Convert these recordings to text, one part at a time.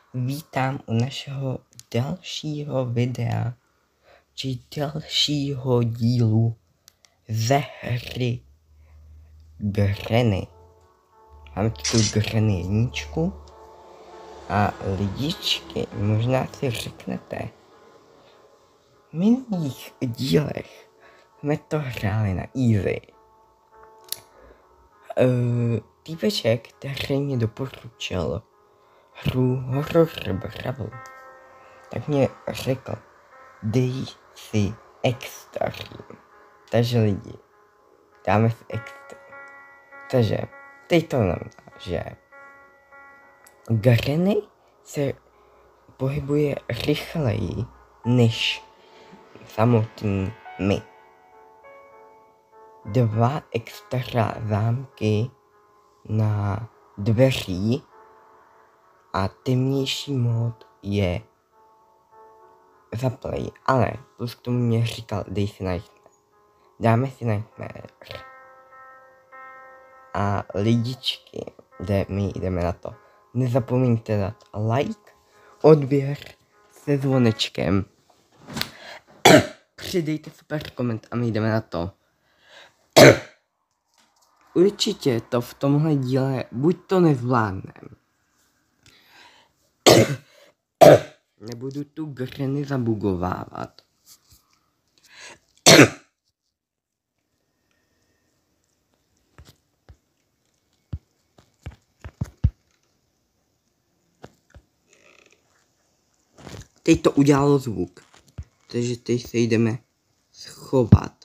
Vítám u našeho dalšího videa, či dalšího dílu ze hry Granny. Máme tu Granny jedničku a lidičky, možná si řeknete, v minulých dílech jsme to hráli na easy. Týpeček, který mě doporučil hru Horror Bravo, tak mě řekl, dej si Extreme. Takže lidi, dáme si Extreme. Takže teď to znamená, že Granny se pohybuje rychleji než samotný my. 2 extra zámky na dveří a temnější mód je zaplay, ale plus k tomu mě říkal, dej si Nightmare. Dáme si Nightmare. A lidičky, my jdeme na to. Nezapomeňte dát like, odběr se zvonečkem. Přidejte super koment a my jdeme na to. Určitě to v tomhle díle buď to nezvládnem. Nebudu tu Granny zabugovávat. Teď to udělalo zvuk, takže teď se jdeme schovat.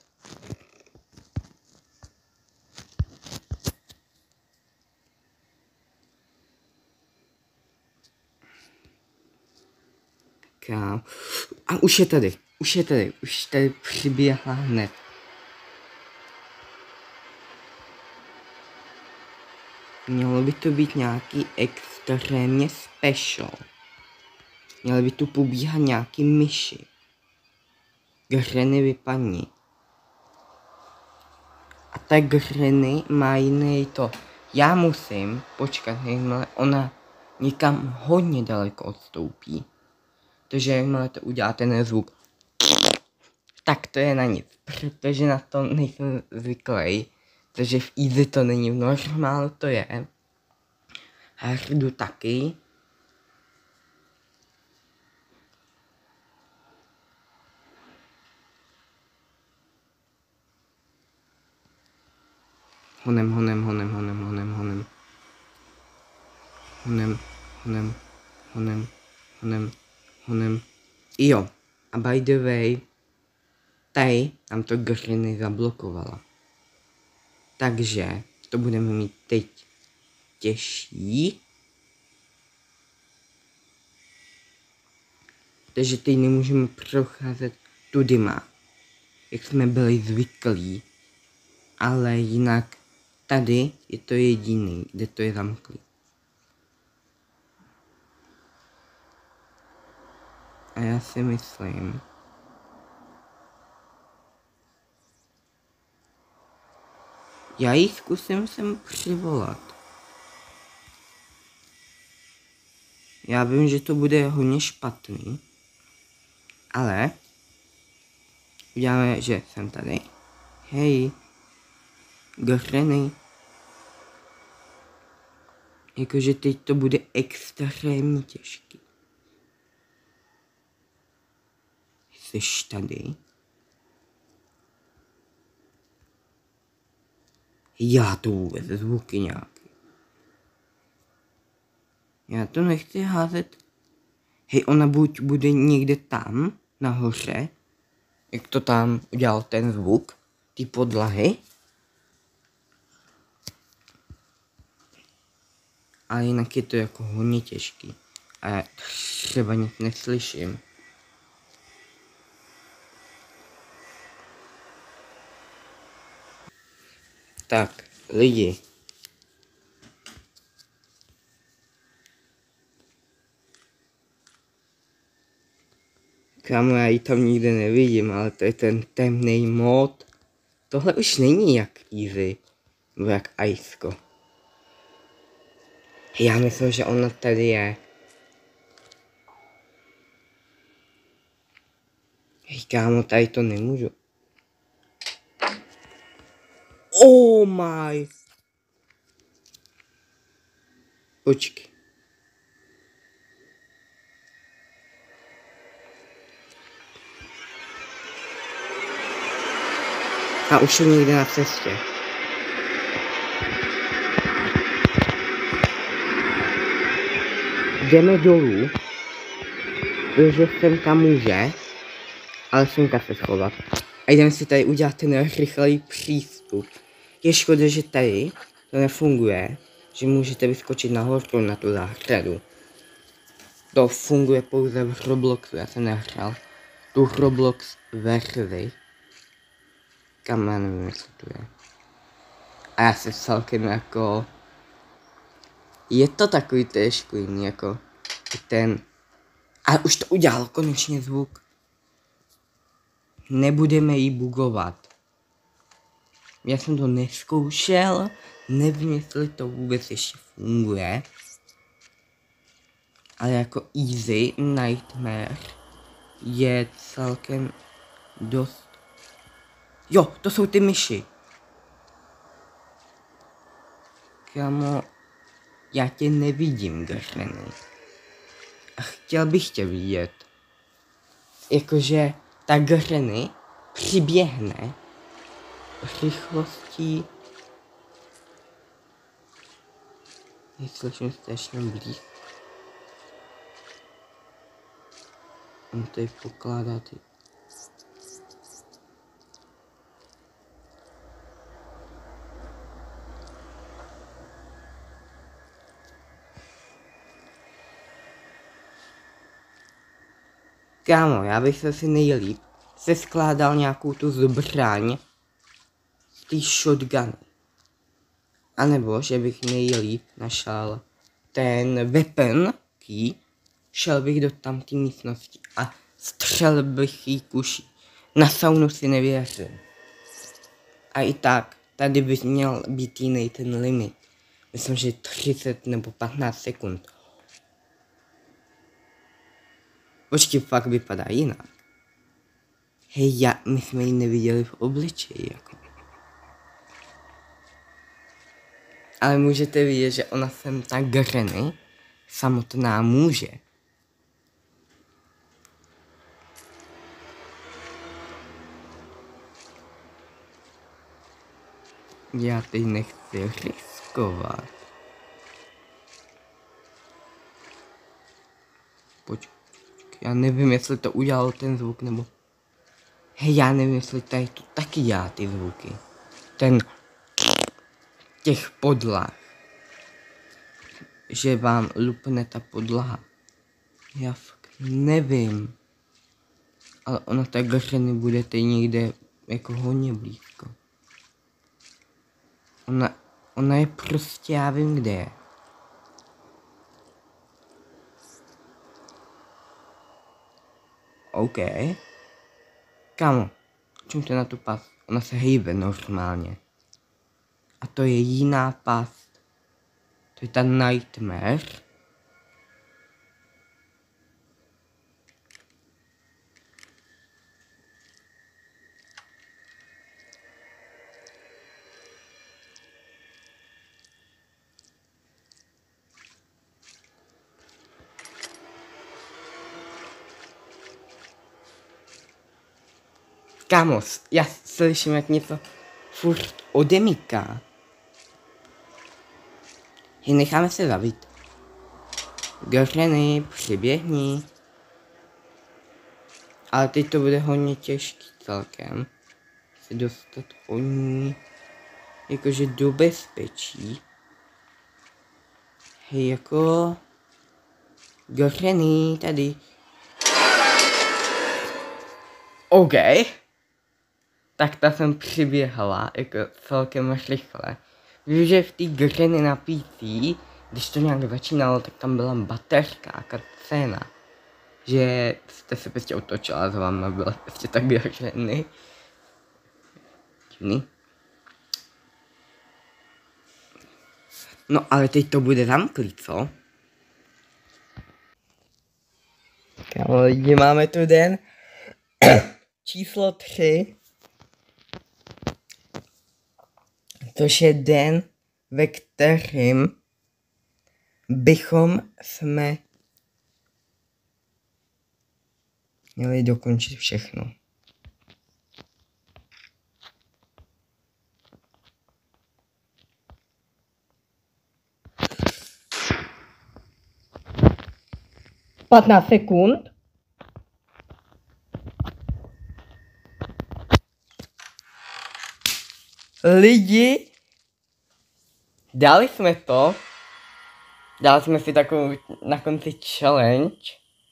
A už je tady, už tady přiběhla hned. Mělo by to být nějaký extrémně special. Měly by tu pobíhat nějaký myši. Granny vypadni. A ta Granny má jiný to. Já musím počkat, jakmile ona někam hodně daleko odstoupí. Takže jakmile to udělá ten zvuk, tak to je na nic, protože na to nejsem zvyklý. Takže v easy to není, v normálu to je. Hardu taky. Honem. Jo, a by the way, tady nám to Granny zablokovala. Takže to budeme mít teď těžší. Takže teď nemůžeme procházet tudyma, jak jsme byli zvyklí. Ale jinak tady je to jediný, kde to je zamklý. A já si myslím, já ji zkusím sem přivolat. Já vím, že to bude hodně špatný, ale uděláme, že jsem tady. Hej, Granny. Jakože teď to bude extrémně těžký. Jsi tady? Já to vůbec zvuky nějaký. Já to nechci házet. Hej, ona buď bude někde tam, nahoře, jak to tam udělal ten zvuk, ty podlahy. A jinak je to jako hodně těžký. A já třeba nic neslyším. Tak, lidi. Kámo, já ji tam nikde nevidím, ale to je ten temný mód. Tohle už není jak easy, nebo jak Iceko. Já myslím, že ona tady je. Kámo, tady to nemůžu. Oh my. Počkej. A už je někde na cestě. Jdeme dolů, protože sem tam může, ale semka se schovat. A jdeme si tady udělat ten rychlý přístup. Je škoda, že tady to nefunguje, že můžete vyskočit nahoru na tu zahradu. To funguje pouze v Robloxu, já jsem nehrál tu Roblox verzi. Kam já nevím, jestli tu je. A já se celkem jako... Je to takový trošku jiný, jako ten... A už to udělalo konečně zvuk. Nebudeme jí bugovat. Já jsem to neskoušel, nevím, jestli to vůbec ještě funguje. Ale jako Easy Nightmare je celkem dost... Jo, to jsou ty myši. Kámo, já tě nevidím, Granny. A chtěl bych tě vidět. Jakože ta Granny přiběhne rychlostí... Slyším strašně blízko. On tady pokládá ty... Kámo, já bych se si nejlíp se skládal nějakou tu zbraň z té shotguny. A nebo, že bych nejlíp našel ten weapon key, šel bych do tamté místnosti a střelil bych jí kuší. Na saunu si nevěřím. A i tak, tady by měl být jiný ten limit. Myslím, že 30 nebo 15 sekund. Počkej, fakt vypadá jinak. Hej, my jsme ji neviděli v obličeji, jako. Ale můžete vidět, že ona sem ta Granny samotná může. Já teď nechci riskovat. Počkej, já nevím, jestli to udělalo ten zvuk, nebo... Hej, já nevím, jestli tady to taky dělá ty zvuky. Ten... těch podlah. Že vám lupne ta podlaha. Já fakt nevím. Ale ona ta Granny bude teď někde jako hodně blízko. Ona je prostě, já vím, kde je. OK. Kámo, čumte na tu past. Ona se hejbe normálně. A to je jiná past. To je ta Nightmare. Kámos, já slyším, jak něco furt odemyká. Hej, necháme se zabít. Granny, přiběhni. Ale teď to bude hodně těžký celkem. Se dostat o ní. Jakože do bezpečí. Hej, jako... Granny, tady. OK. Tak ta jsem přiběhala, jako celkem rychle. Víš, že v té Granny na PC, když to nějak začínalo, tak tam byla baterka a cutscéna. Že jste se prostě otočila a za váma byla prostě ta Granny. Divný. No ale teď to bude zamklý, co? Kámo, lidi, máme tu den. číslo 3, což je den, ve kterém bychom jsme měli dokončit všechno. Na sekund. Lidi, dali jsme si takovou na konci challenge.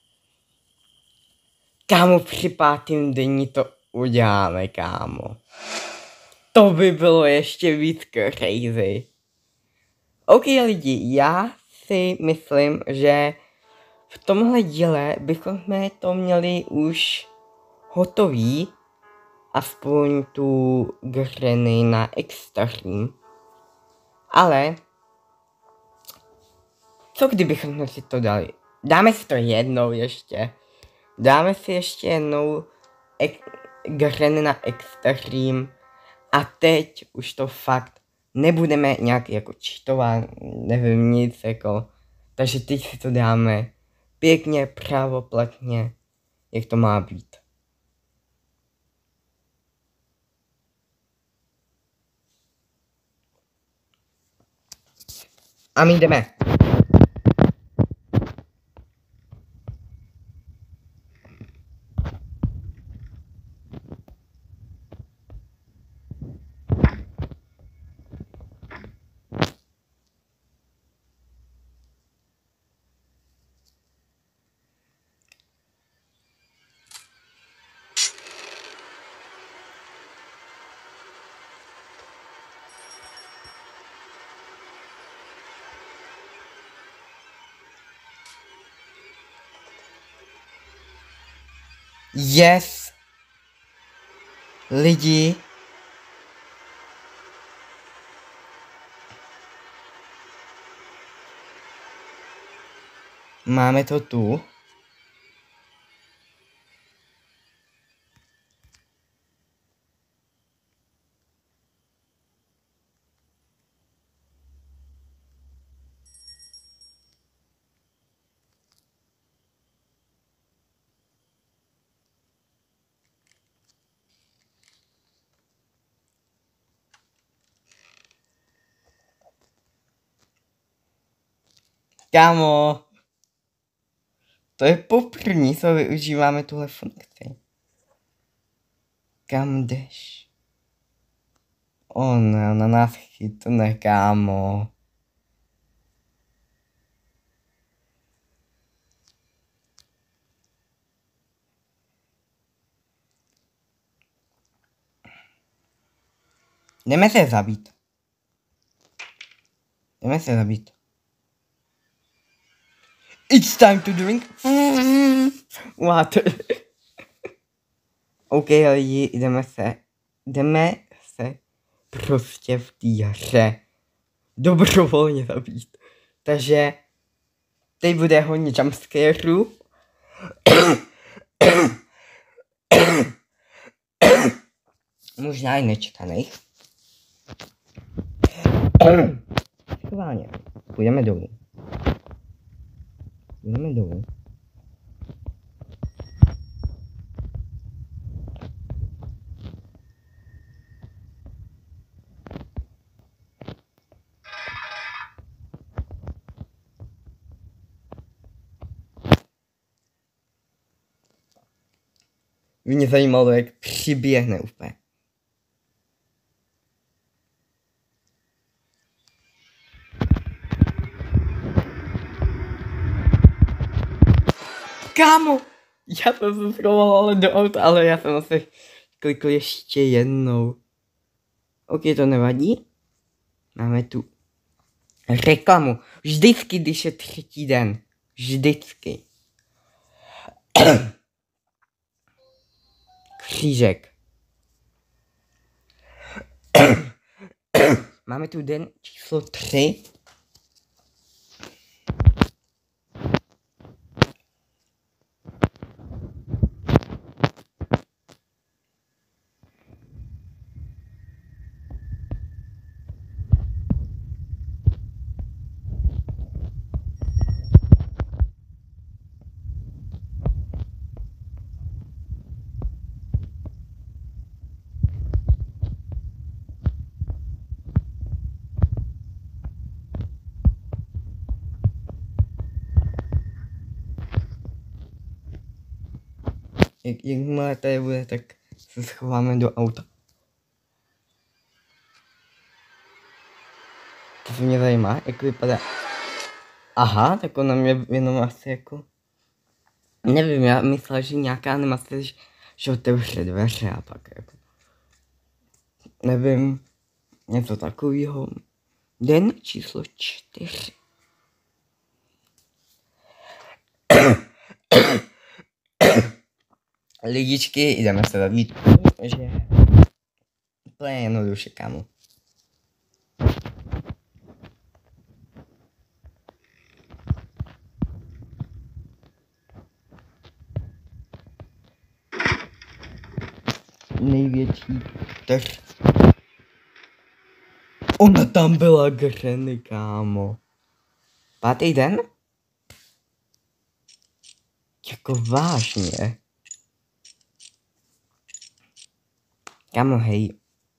Kámo, při 5. dní to uděláme, kámo. To by bylo ještě víc crazy. OK lidi, já si myslím, že v tomhle díle bychom to měli už hotový. Aspoň tu Granny na Extreme. Ale co kdybychom si to dali? Dáme si to jednou ještě. Dáme si ještě jednou Granny na Extreme. A teď už to fakt nebudeme nějak jako cheatovat, nevím nic jako. Takže teď si to dáme pěkně, pravoplatně, jak to má být. A my jdeme. Yes! Lidi! Máme to tu. Kámo, to je poprvé, co využíváme tuhle funkci. Kam jdeš? Ne, na nás chytne, kámo. Jdeme se zabít. It's time to drink. What? OK lidi, jdeme se prostě v té hře dobrovolně zabít. Takže teď bude hodně jumpscareů. Možná i nečekaných. Schválně. Půjdeme dolů. Mě zajímalo, jak přiběhne úplně. Kámo! Já jsem se schoval ale do auta, ale já jsem asi klikl ještě jednou. OK, to nevadí. Máme tu reklamu. Vždycky, když je 3. den. Vždycky. Křížek. Máme tu den číslo 3. Jakmile tady bude, tak se schováme do auta. To se mě zajímá, jak vypadá. Aha, tak ona mě jenom asi jako... Nevím, já myslel, že nějaká animace, že otevře dveře a pak jako... Nevím, něco takového. Den číslo 4. Lidičky, jdeme se zabít, že... Úplně jednoduše, kámo. Největší trh. Ona tam byla Granny, kámo. 5. den? Jako vážně. Kámo, hej.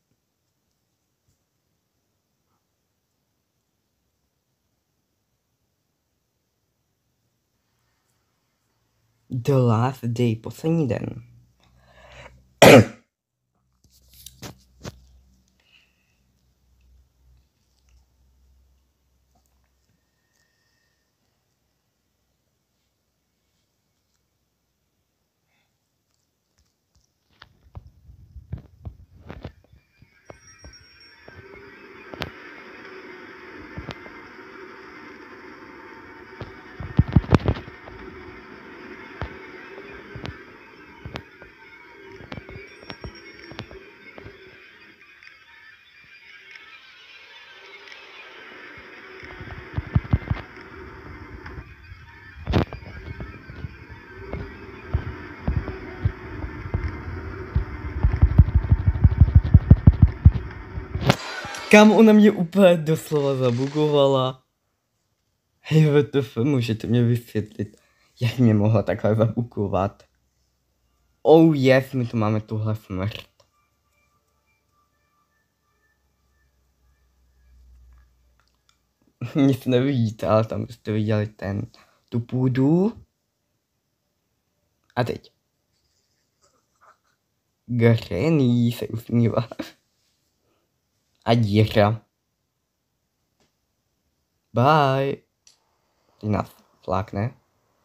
The last day, poslední den. Kam ona mě úplně doslova zabugovala. Hej, WTF, můžete mě vysvětlit, jak mě mohla takhle zabukovat. Oh yes, my tu máme tuhle smrt. Nic nevidíte, ale tam byste viděli tu půdu. A teď. Granny se usmívá. A díra. Bye. Ty nás flákne.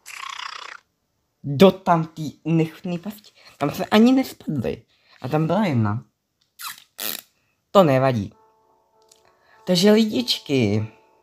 Do tam tý nechutný pasti. Tam se ani nespadli. A tam byla jedna. To nevadí. Takže lidičky.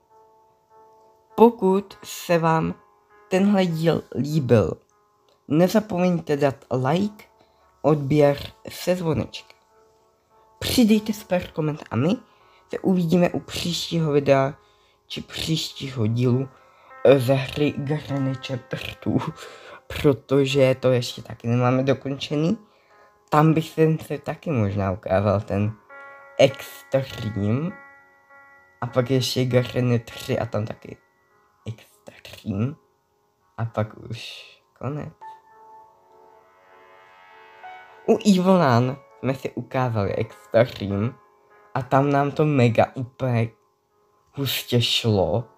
Pokud se vám tenhle díl líbil, nezapomeňte dát like, odběr se zvonečkem. Přidejte super koment a my se uvidíme u příštího videa či příštího dílu ze hry Granny Chapter 2, protože to ještě taky nemáme dokončený. Tam bych se taky možná ukázal ten extreme a pak ještě Granny 3 a tam taky extreme a pak už konec. U Evelyn jsme si ukázali extreme a tam nám to mega úplně hustě šlo.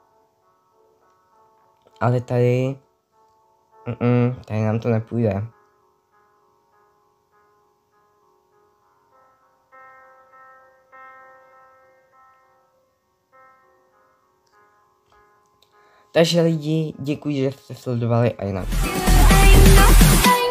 Ale tady nám to nepůjde. Takže lidi, děkuji, že jste sledovali a jinak.